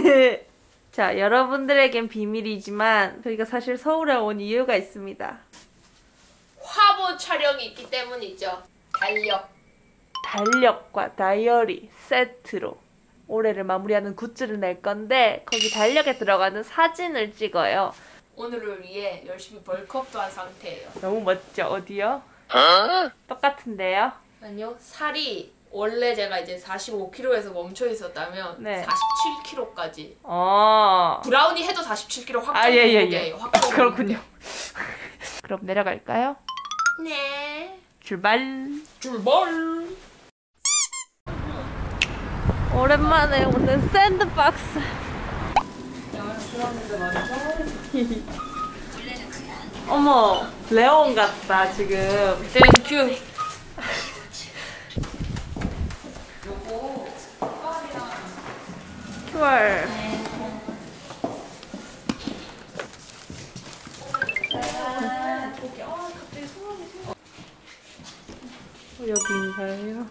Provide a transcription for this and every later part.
자, 여러분들에겐 비밀이지만 저희가 사실 서울에 온 이유가 있습니다. 화보 촬영이 있기 때문이죠. 달력과 다이어리 세트로 올해를 마무리하는 굿즈를 낼 건데 거기 달력에 들어가는 사진을 찍어요. 오늘을 위해 열심히 벌크업도 한 상태예요. 너무 멋져. 어디요? 똑같은데요? 아니요. 살이 원래 제가 이제 45kg에서 멈춰 있었다면 네. 47kg까지. 어. 브라우니 해도 47kg 확정 예. 공개예요. 확정 그렇군요. 그럼 내려갈까요? 네. 출발. 오랜만에 오는 샌드박스. 어머, 레온 같다 지금. 땡큐. 큐얼. 여기인가요?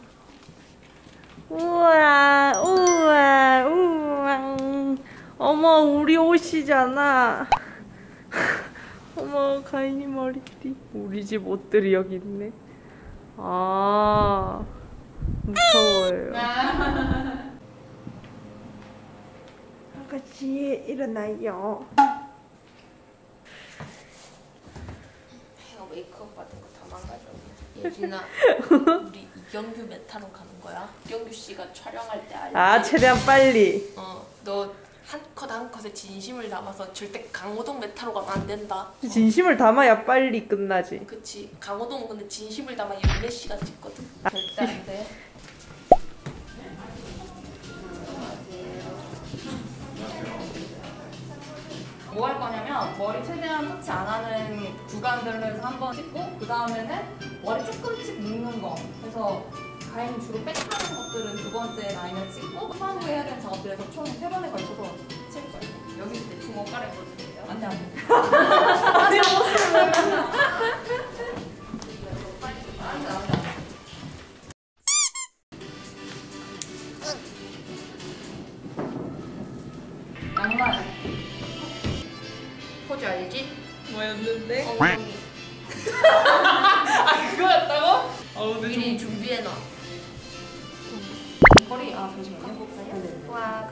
우와. 어머, 우리 옷이잖아. 어머, 가인이 머리띠. 우리 집 옷들이 여기 있네. 아, 무서워요. 아가씨, 일어나요. 헤어 메이크업 받은 거 다 망가졌네. 예진아, 우리 이경규 메타로 가는 거야. 이경규 씨가 촬영할 때 알지? 아, 최대한 빨리. 너 한 컷 한 컷에 진심을 담아서 절대 강호동 메타로 가면 안 된다. 진심을 담아야 빨리 끝나지. 그치. 강호동은 근데 진심을 담아 14시간 찍거든. 절대 안 돼. 뭐 할 거냐면 머리 최대한 터치 안 하는 구간들로 해서 한 번 찍고 그 다음에는 머리 조금씩 묶는 거. 그래서 가인 주로 백하는 것들은 두 번째 라인을 찍고 후반부에 해야 되는 작업들에서 총 3번에 걸쳐서 칠 거예요. 여기서 대충 옷갈아 입어주세요. 안 돼, 안 돼. 아니, 옷을 왜 양말. 포즈 알지? 뭐였는데? 엉덩이. 아, 그거였다고? 미리 준비해놔. 거리, 잠시만요. 네. 와.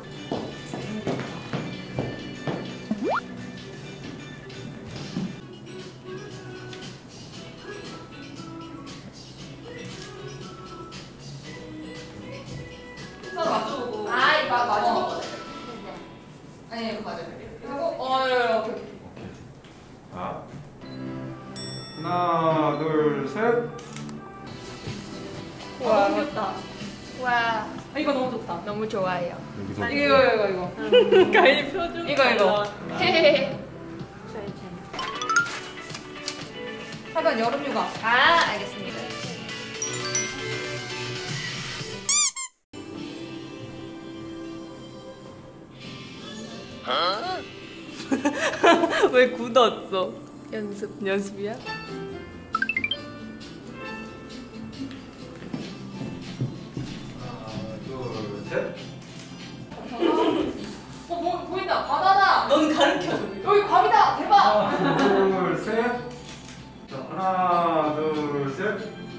서로 맞춰보고. 이거 맞아. 아니, 이거 맞아요. 하고, 오케이. 자, 하나, 둘, 셋. 와, 너무 귀엽다. 와, 이거 너무 좋다. 너무 좋아요. 여기서 이거. 가인이 표정. 이거. 헤헤헤. 하반 여름 휴가. 알겠습니다. 왜 굳었어? 연습이야? 하나, 둘, 셋. 보인다. 바다다. 넌 가르쳐줘. 여기 괌이다. 대박. 하나, 둘, 셋. 자, 하나, 둘, 셋.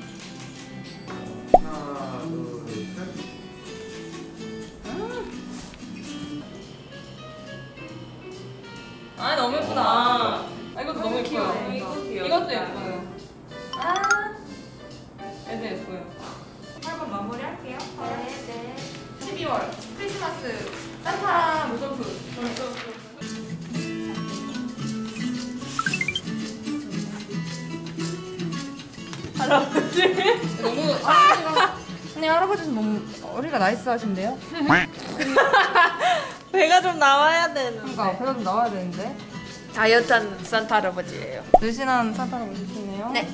하나, 둘, 셋. 아, 너무 예쁘다. 이것도 너무 예뻐요. 이거 귀엽다. 이것도 예뻐요. 애도 예뻐요. 8번 마무리할게요. 네. 12월 크리스마스 산타 루돌프. 할아버지. 너무 할아버지가 아니 할아버지는 너무 어리가 나이스하신데요? 배가 좀 나와야 되는데. 그러니까 배가 좀 나와야 되는데. 다이어트한 산타 할아버지예요. 늘씬한 산타 할아버지시네요. 네.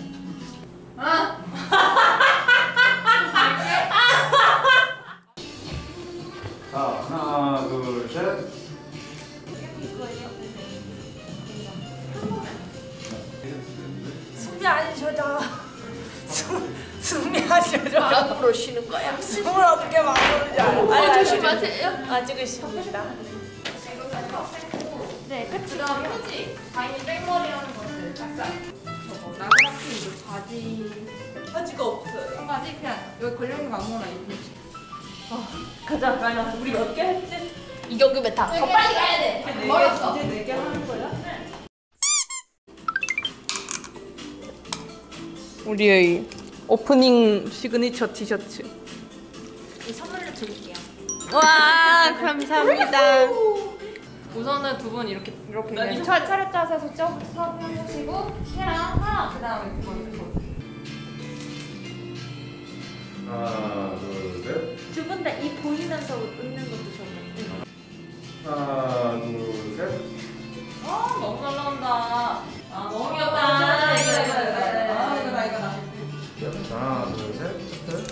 자, 하나, 둘, 셋. 숨이 안 쉬어져. 숨이 안 쉬어져. 마음으로 쉬는 거야. 숨을 어떻게 마무리지? 조심하세요. 아직은 쉽니다. 뺐고. 네, 그 끝이 다음 휴지. 가인이 백머리 하는 것들. 싹싹. 저거 나그라키 이거 바지. 바지가 없어요. 청바지 그냥 여기 걸려있는 거 아무거나 입으시. 가자, 가자. 우리 몇 개 했지? 이경규 메타. 더 빨리 가야 돼. 멀었어. 이제 4개 하는 거야? 우리의 오프닝 시그니처 티셔츠. 이 선물로 드릴게요. 와, 감사합니다. 우선은 두 분 이렇게 그냥 차례 짜서 해보시고 해랑 하나 그 다음에 그거 이렇게. 하나, 둘, 셋. 두 분 다 이 보이면서 웃는 것도 좋네. 하나, 둘, 셋. 너무 잘 나온다. 너무 귀엽다. 아, 이거다. 하나, 둘, 셋. 끝.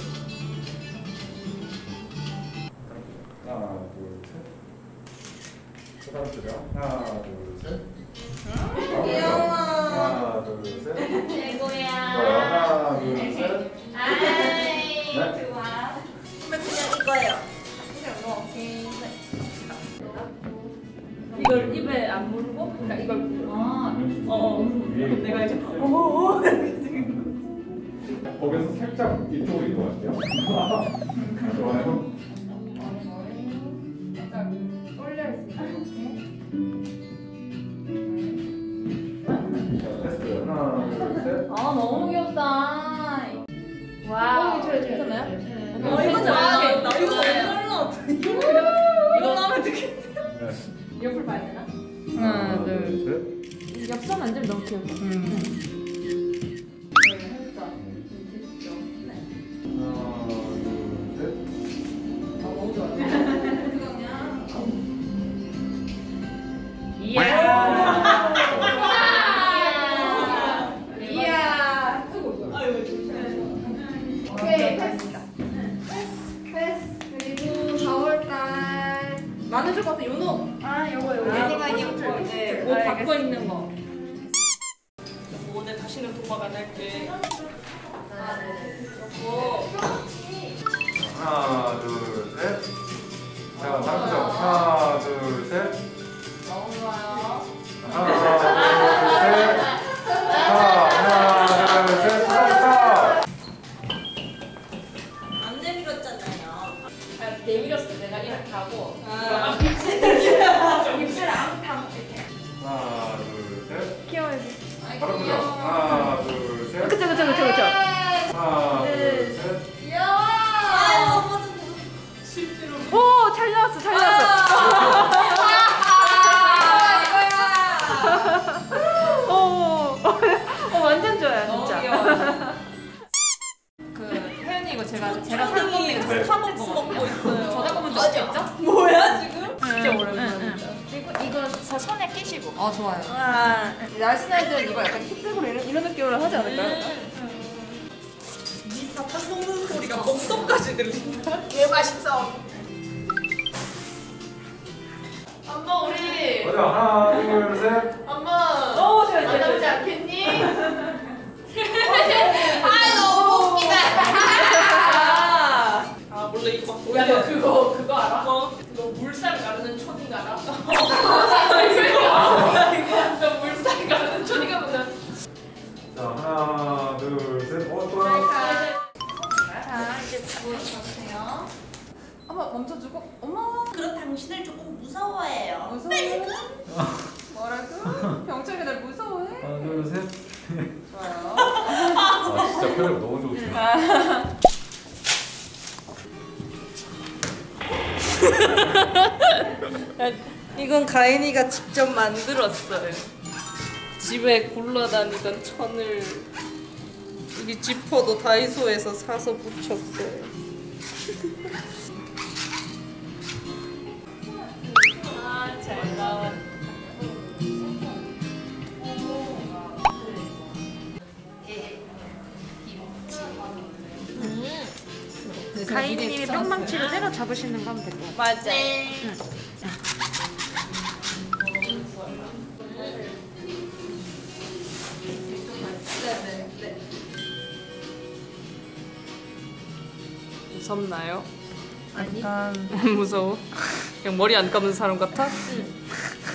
하나, 둘, 셋. 부담스러워. 하나, 둘, 셋. 귀여워. 하나, 둘, 셋. 최고야. 하나, 둘, 셋. 아이, 네. 좋아. 그러면 그냥 이거예요. 이걸 입에 안 물고? 그러니까 이걸 내가 이제 거기서 살짝 이쪽으로 이동할게요. 좋아요. 살짝 올려 있으면 자, 됐어요. 하나, 둘, 셋. 너무 귀엽다. 와우. 괜찮아요? 이거 좋아하겠다. 이거 이거 나면 되게. 네. 옆을 봐야 되나? 하나, 둘, 셋. 옆선 만지면 너무 귀엽다. 너무 좋아요. 그거 그냥. 이야. 이야. 오케이, 패스. 그리고 4월달. 많으실 것 같아, 요노. 요거. 네, 옷 바꿔 입는 거. 오늘 다시는 도박 안 할게. 하나, 둘, 셋. 자, 다음 점. 하나, 둘, 셋. 너무 좋아요. 하나, 둘, 셋. 하나, 둘, 셋. 스톱. 안 내밀었잖아요. 내밀었을 때 내가 이렇게 하고. 입술 앙탕 이렇게. 하나, 둘, 셋. 귀여워야지. 바로 그죠? 하나, 둘, 셋. 그쵸. 하나, 둘, 셋. 귀여워. 오, 잘 나왔어. 완전 좋아요, 너무 진짜. 귀여워. 그 혜연이 이거 제가 산 건데 네. 스타벅스 먹고 있어요. 저작권문 적 있죠? 뭐야 지금? 진짜 오랜만이다. 이거 손에 끼시고. 좋아요. 와, 날씬애들은 이거 약간 힙색으로 이런 느낌으로 하지 않을까요? 이 사탕 먹는 소리가 멍석까지 들린다. 개 맛있어. 엄마 우리 보자. 하나, 둘, 셋. 엄마 좋아요. 만나지 않겠니? 너무 웃기다. 몰래 이거 막 야, 너 그거 알아? 뭐? 너 물살 가르는 초딩 알아? 너 물살 가르는 초딩 하면 자, 하나, 둘, 셋. 또. 자, 이제 보여주세요. 한번 멈춰주고, 어머, 그런 당신을 조금 무서워해요. 무서워해? 뭐라고? 병철이 날 무서워해? 하나, 둘, 셋. 좋아요. 아, 진짜 표정 너무 좋으시네. 이건 가인이가 직접 만들었어요. 집에 굴러다니던 천을 여기 지퍼도 다이소에서 사서 붙였어요. 잘 나왔다. 가인님이 뿅망치로 때려 잡으시는 거 하면 될 것 같아요. 맞아. 무섭나요? 아니. 무서워? 그냥 머리 안 감는 사람 같아?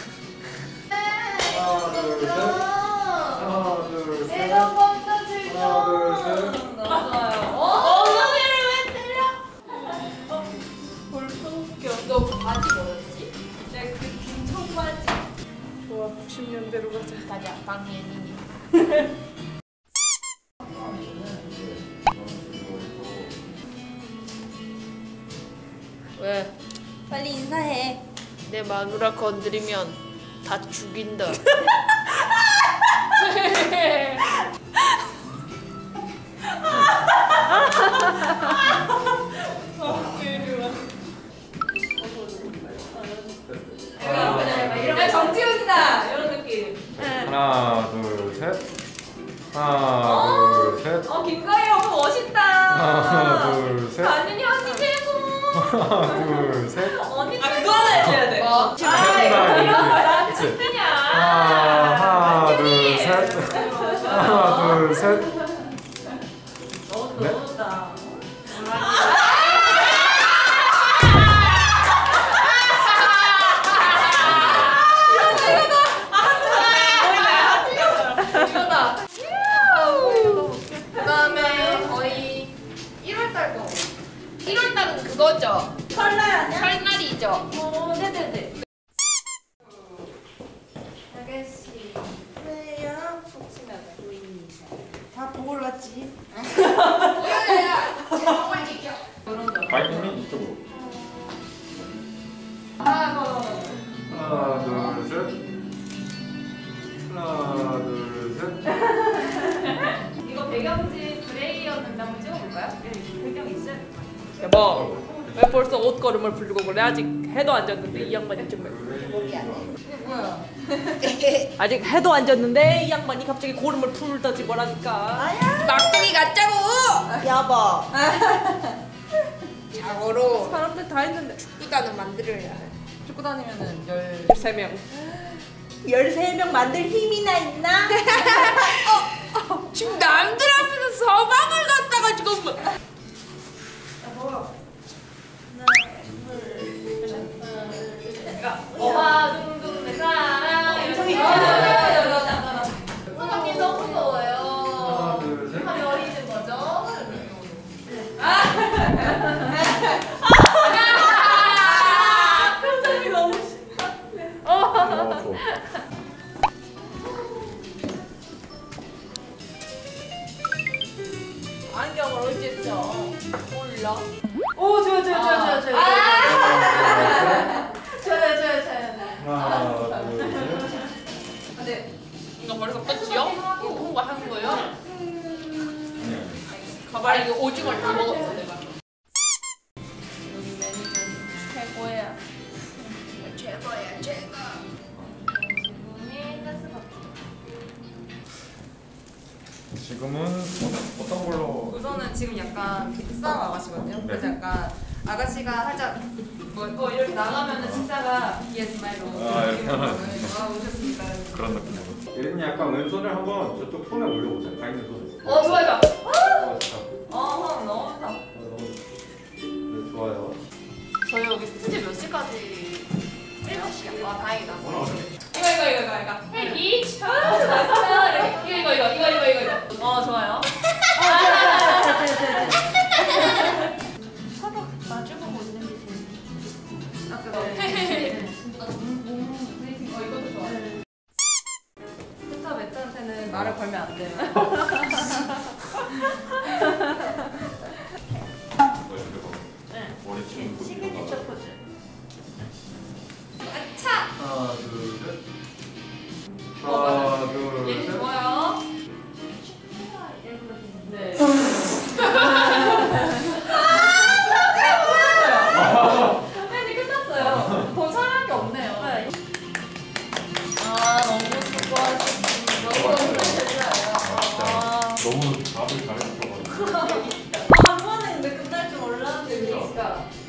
둘, 셋. 하나, 둘, 셋. 내가 먼저 즐겨. 하나, 둘, 셋. 너무 좋아요. 엉덩이를 왜 때려? 벌써 웃겨. 너 바지 뭐였지? 내가 그 청바지. 좋아, 90년대로 가자. 바지 악당이니. 왜? 빨리 인사해. 내 마누라 건드리면 다 죽인다. 야 정지훈이다 이런 느낌. 하나, 둘, 셋. 하나, 둘, 셋. 김가희 오빠 멋있다. 하나, 둘, 셋. 안윤이 언니 최고. 하나, 둘, 셋. 언니 그거는 해줘야 돼. 뭐? 나 그치? 친구냐. 하나, 둘, 셋. 하나, 둘, 셋. 네. 너무다. 이거다. 그다음에 거의 1월달 거. 1월달은 그거죠. 설날 아니야? 설날이죠. 네네네. 아가씨. 왜요? 속치면 부인이셔. 다 보고 올랐지. 보여야 제목을 지켜. 마이크는 이쪽으로. 아, 하나, 둘, 셋. 하나, 둘, 셋. 이거 배경지 그레이였는데 한번 찍어볼까요? 배경 있어야 될 것 같아요. 여보, 왜 벌써 옷걸음을 부르고 그래? 아직 해도 안 졌는데 이 양반이 좀 이게 뭐야? 아직 해도 안 졌는데 이 양반이 갑자기 고름을 풀더지 뭐라니까. 막둥이 같자고. 여보. 자고로 사람들 다 했는데 축구단은 만들어야 해. 축구 다니면은 13명. 13명 만들 힘이나 있나? 지금 남들 앞에서 서방을 갖다가 지금 뭐- 엄마 둥둥 내 사랑 엄청 소감이 너무 무서워요. 하나, 둘, 셋. 하면 어리는 거죠? 표정이 너무 좋아. 안경을 어째 써? 몰라. 오 좋아 좋아 좋아 좋아 좋아. 좋아요 좋아요 좋아요. 하나, 둘, 셋. 근데 이거 벌써 끝이요? 이거 통과하는 거예요? 가발이 이거 오징어를 다 먹었어 내가. 여기 매니저는 최고야. 최고야 최고. 지금이 가스밖에. 지금은 어떤 걸로? 우선은 지금 약간 빅싸움 아가씨거든요. 그래서 네. 약간 아가씨가 살짝 뭐 이렇게 나가면은 식사가 BS마일로 아, 이렇게 하나. 오셨으니까. 그런 느낌으로. 예린이 약간 왼손을 한번 저쪽 손에 올려보세요. 가 있는 손에. 좋아요. 좋다. 너무 좋다. 너무 네, 좋아요. 저희 여기 스튜디오 몇 시까지? 7시야. 아 다행이다. 오늘 어때? 이거. Hey beach. 왔어. 이거. 좋아요. 서로 마주보고 있는 게 제일. 아 그래. 이것도 좋아요. 스타 매트한테는 말을 걸면 안 돼요. 머리 치는 곳 시그니처 포즈. 하나, 둘, 셋. 하나, 둘, 얘는 셋. 좋아요. 네. 선배님 끝났어요. 더 사랑할 게 없네요. 너무 수고하셨습니다. 너무 힘드셨어요. 너무 답을 잘해주셔가지고. 한 번에 근데 끝날 줄 몰랐는데. 그러니까